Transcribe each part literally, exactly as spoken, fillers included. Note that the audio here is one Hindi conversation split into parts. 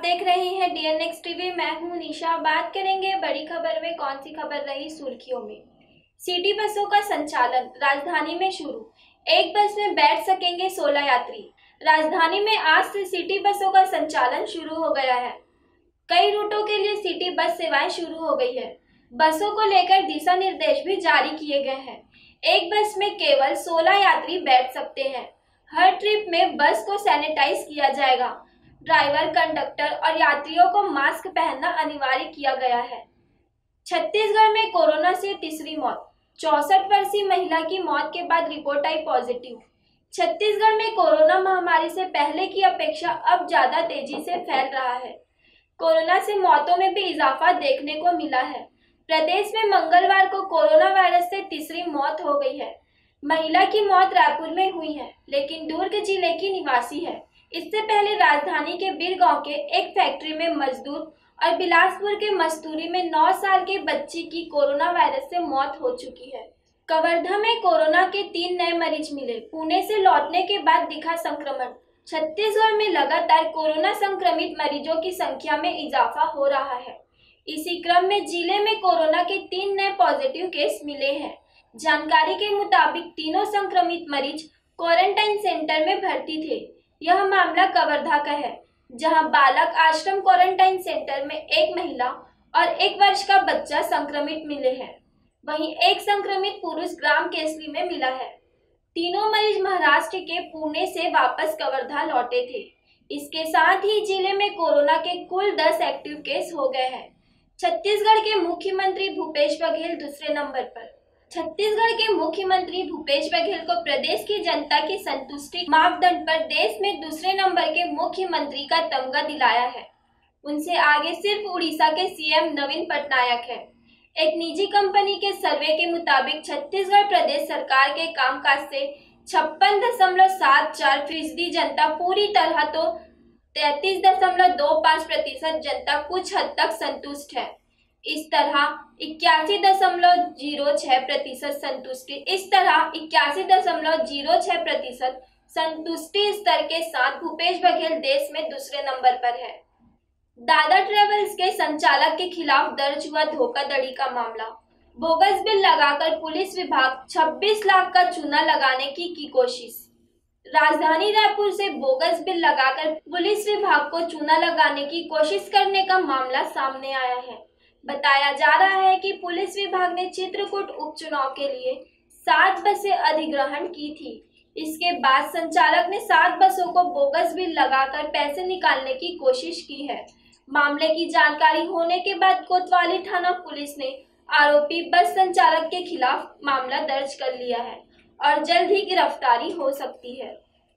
देख रहे हैं डीएनएक्स टीवी। मैं हूं निशा। बात करेंगे बड़ी खबर में कौन सी खबर रही सुर्खियों में। सिटी बसों का संचालन राजधानी में शुरू। एक बस में बैठ सकेंगे सोलह यात्री। राजधानी में आज से सिटी बसों का संचालन शुरू हो गया है। कई रूटों के लिए सिटी बस सेवाएं शुरू हो गई है। बसों को लेकर दिशा निर्देश भी जारी किए गए हैं। एक बस में केवल सोलह यात्री बैठ सकते हैं। हर ट्रिप में बस को सैनिटाइज किया जाएगा। ड्राइवर, कंडक्टर और यात्रियों को मास्क पहनना अनिवार्य किया गया है। छत्तीसगढ़ में कोरोना से तीसरी मौत। चौसठ वर्षीय महिला की मौत के बाद रिपोर्ट आई पॉजिटिव। छत्तीसगढ़ में कोरोना महामारी से पहले की अपेक्षा अब ज्यादा तेजी से फैल रहा है। कोरोना से मौतों में भी इजाफा देखने को मिला है। प्रदेश में मंगलवार को कोरोना वायरस से तीसरी मौत हो गई है। महिला की मौत रायपुर में हुई है, लेकिन दुर्ग जिले की निवासी है। इससे पहले राजधानी के बीरगांव के एक फैक्ट्री में मजदूर और बिलासपुर के मस्तूरी में नौ साल के बच्ची की कोरोना वायरस से मौत हो चुकी है। कवर्धा में कोरोना के तीन नए मरीज मिले। पुणे से लौटने के बाद दिखा संक्रमण। छत्तीसगढ़ में लगातार कोरोना संक्रमित मरीजों की संख्या में इजाफा हो रहा है। इसी क्रम में जिले में कोरोना के तीन नए पॉजिटिव केस मिले हैं। जानकारी के मुताबिक तीनों संक्रमित मरीज क्वारंटाइन सेंटर में भर्ती थे। यह मामला कवर्धा का है, जहां बालक आश्रम क्वारंटाइन सेंटर में एक महिला और एक वर्ष का बच्चा संक्रमित मिले हैं। वहीं एक संक्रमित पुरुष ग्राम केसरी में मिला है। तीनों मरीज महाराष्ट्र के पुणे से वापस कवर्धा लौटे थे। इसके साथ ही जिले में कोरोना के कुल दस एक्टिव केस हो गए हैं। छत्तीसगढ़ के मुख्यमंत्री भूपेश बघेल दूसरे नंबर पर। छत्तीसगढ़ के मुख्यमंत्री भूपेश बघेल को प्रदेश की जनता की संतुष्टि मापदंड पर देश में दूसरे नंबर के मुख्यमंत्री का तमगा दिलाया है। उनसे आगे सिर्फ उड़ीसा के सीएम नवीन पटनायक है। एक निजी कंपनी के सर्वे के मुताबिक छत्तीसगढ़ प्रदेश सरकार के कामकाज से छप्पन दशमलव सात चार फीसदी जनता पूरी तरह तो तैतीस दशमलव दो पाँच प्रतिशत जनता कुछ हद तक संतुष्ट है। इस तरह इक्यासी दशमलव जीरो छह प्रतिशत संतुष्टि इस तरह इक्यासी दशमलव जीरो छह प्रतिशत संतुष्टि स्तर के साथ भूपेश बघेल देश में दूसरे नंबर पर है। दादा ट्रेवल्स के संचालक के खिलाफ दर्ज हुआ धोखाधड़ी का मामला। बोगस बिल लगाकर पुलिस विभाग छब्बीस लाख का चूना लगाने की की कोशिश। राजधानी रायपुर से बोगस बिल लगाकर पुलिस विभाग को चूना लगाने की कोशिश करने का मामला सामने आया है। बताया जा रहा है कि पुलिस विभाग ने चित्रकूट उपचुनाव के लिए सात बसें अधिग्रहण की थी। इसके बाद संचालक ने सात बसों को बोगस बिल लगाकर पैसे निकालने की कोशिश की है। मामले की जानकारी होने के बाद कोतवाली थाना पुलिस ने आरोपी बस संचालक के खिलाफ मामला दर्ज कर लिया है और जल्द ही गिरफ्तारी हो सकती है।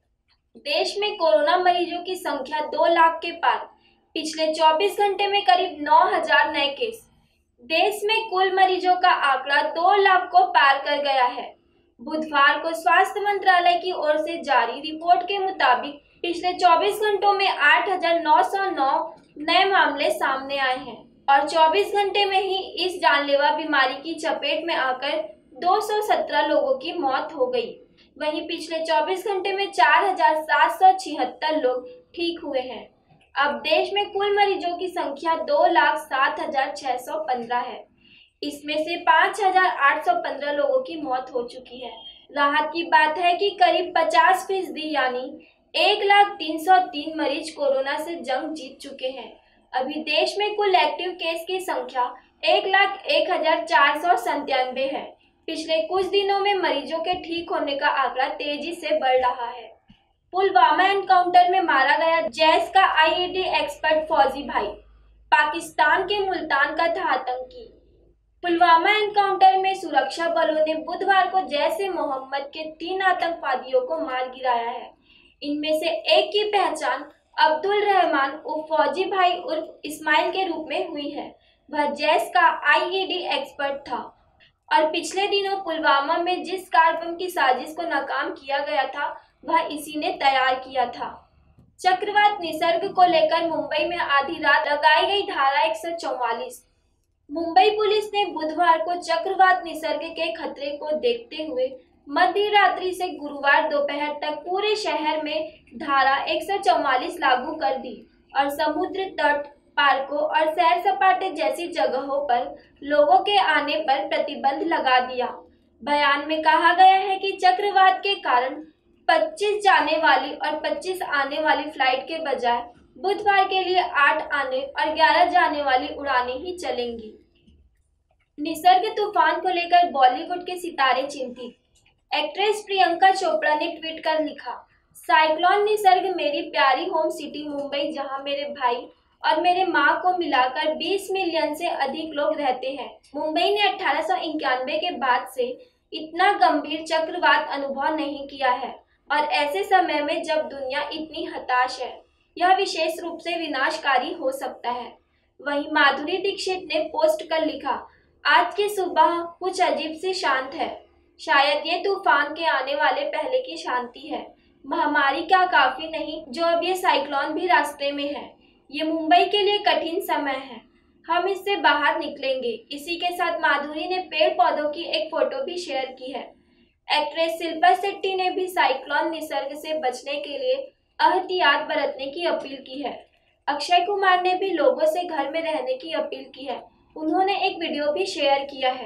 देश में कोरोना मरीजों की संख्या दो लाख के पार। पिछले चौबीस घंटे में करीब नौ हजार नए केस। देश में कुल मरीजों का आंकड़ा दो लाख को पार कर गया है। बुधवार को स्वास्थ्य मंत्रालय की ओर से जारी रिपोर्ट के मुताबिक पिछले चौबीस घंटों में आठ हजार नौ सौ नौ नए मामले सामने आए हैं और चौबीस घंटे में ही इस जानलेवा बीमारी की चपेट में आकर दो सौ सत्रह लोगों की मौत हो गई। वहीं पिछले चौबीस घंटे में चार हजार सात सौ छिहत्तर लोग ठीक हुए हैं। अब देश में कुल मरीजों की संख्या दो लाख सात हजार छह सौ पंद्रह है। इसमें से पाँच हजार आठ सौ पंद्रह लोगों की मौत हो चुकी है। राहत की बात है कि करीब पचास फीसदी यानी एक लाख तीन सौ तीन मरीज कोरोना से जंग जीत चुके हैं। अभी देश में कुल एक्टिव केस की संख्या एक लाख एक हजार चार सौ संतानवे है। पिछले कुछ दिनों में मरीजों के ठीक होने का आंकड़ा तेजी से बढ़ रहा है। पुलवामा एनकाउंटर में मारा गया जैश का आईईडी एक्सपर्ट फौजी भाई। पाकिस्तान के मुल्तान का था आतंकी। पुलवामा एनकाउंटर में सुरक्षा बलों ने बुधवार को जैश ए मोहम्मद के तीन आतंकवादियों को मार गिराया है। इनमें से एक की पहचान अब्दुल रहमान उर्फ फौजी भाई उर्फ इस्माइल के रूप में हुई है। वह जैश का आईईडी एक्सपर्ट था और पिछले दिनों पुलवामा में जिस कार बम की साजिश को नाकाम किया गया था वह इसी ने तैयार किया था। चक्रवात निसर्ग को लेकर मुंबई में आधी रात लगाई गई धारा एक सौ चौवालीस। मुंबई पुलिस ने बुधवार को चक्रवात निसर्ग के खतरे को देखते हुए मध्य रात्रि से गुरुवार दोपहर तक पूरे शहर में धारा एक सौ चौवालीस लागू कर दी और समुद्र तट, पार्कों और सैर सपाटे जैसी जगहों पर लोगों के आने पर प्रतिबंध लगा दिया। बयान में कहा गया है कि चक्रवात के कारण पच्चीस जाने वाली और पच्चीस आने वाली फ्लाइट के बजाय बुधवार के लिए आठ आने और ग्यारह जाने वाली उड़ानें ही चलेंगी। निसर्ग तूफान को लेकर बॉलीवुड के सितारे चिंतित। एक्ट्रेस प्रियंका चोपड़ा ने ट्वीट कर लिखा, साइक्लोन निसर्ग मेरी प्यारी होम सिटी मुंबई, जहां मेरे भाई और मेरे माँ को मिलाकर बीस मिलियन से अधिक लोग रहते हैं। मुंबई ने अठारह सौ इक्यानवे के बाद से इतना गंभीर चक्रवात अनुभव नहीं किया है और ऐसे समय में जब दुनिया इतनी हताश है, यह विशेष रूप से विनाशकारी हो सकता है। वहीं माधुरी दीक्षित ने पोस्ट कर लिखा, आज की सुबह कुछ अजीब सी शांत है। शायद ये तूफान के आने वाले पहले की शांति है। महामारी क्या काफी नहीं जो अब ये साइक्लोन भी रास्ते में है। ये मुंबई के लिए कठिन समय है, हम इससे बाहर निकलेंगे। इसी के साथ माधुरी ने पेड़ पौधों की एक फोटो भी शेयर की है। एक्ट्रेस शिल्पा शेट्टी ने भी साइक्लोन निसर्ग से बचने के लिए एहतियात बरतने की अपील की है। अक्षय कुमार ने भी लोगों से घर में रहने की अपील की है। उन्होंने एक वीडियो भी शेयर किया है।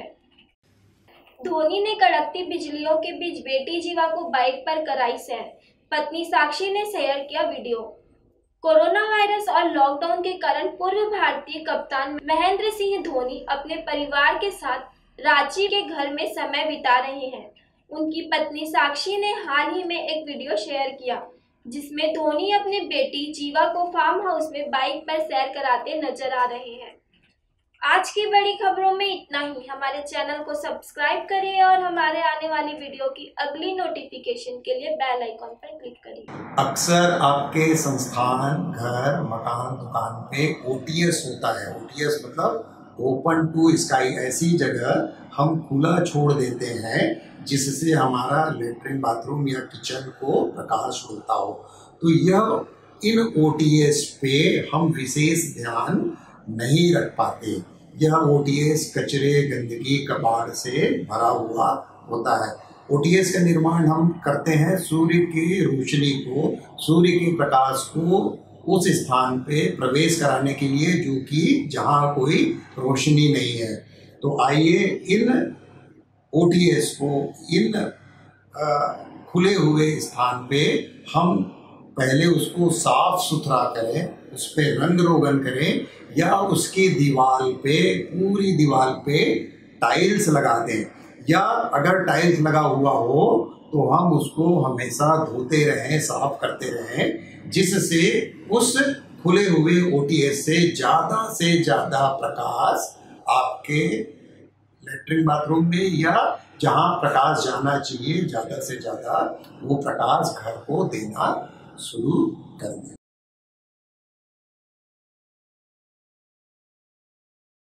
धोनी ने कड़कती बिजलियों के बीच बेटी जीवा को बाइक पर कराई सैर। पत्नी साक्षी ने शेयर किया वीडियो। कोरोना वायरस और लॉकडाउन के कारण पूर्व भारतीय कप्तान महेंद्र सिंह धोनी अपने परिवार के साथ रांची के घर में समय बिता रहे हैं। उनकी पत्नी साक्षी ने हाल ही में एक वीडियो शेयर किया, जिसमें धोनी अपनी बेटी जीवा को फार्म हाउस में बाइक पर सैर कराते नजर आ रहे हैं। आज की बड़ी खबरों में इतना ही। हमारे चैनल को सब्सक्राइब करिए और हमारे आने वाली वीडियो की अगली नोटिफिकेशन के लिए बेल आइकॉन पर क्लिक करिए। अक्सर आपके संस्थान, घर, मकान, दुकान पे ओ टी एस होता है। ओ टी एस मतलब ओपन टू स्काई। ऐसी जगह हम खुला छोड़ देते हैं जिससे हमारा लेटरिन, बाथरूम या किचन को प्रकाश मिलता हो। तो यह इन ओ टी एस पे हम विशेष ध्यान नहीं रख पाते। यह ओ टी एस कचरे, गंदगी, कबाड़ से भरा हुआ होता है। ओ टी एस का निर्माण हम करते हैं सूर्य की रोशनी को, सूर्य के प्रकाश को उस स्थान पे प्रवेश कराने के लिए जो कि जहाँ कोई रोशनी नहीं है। तो आइए इन ओ टी एस को, इन आ, खुले हुए स्थान पे हम पहले उसको साफ सुथरा करें, उस पर रंग रोगन करें या उसकी दीवार पे, पूरी दीवार पे टाइल्स लगा दें। या अगर टाइल्स लगा हुआ हो तो हम उसको हमेशा धोते रहें, साफ करते रहें, जिससे उस खुले हुए ओ टी एस से ज़्यादा से ज़्यादा प्रकाश आपके लेटरिन, बाथरूम में या जहाँ प्रकाश जाना चाहिए, ज़्यादा से ज़्यादा वो प्रकाश घर को देना शुरू कर दें।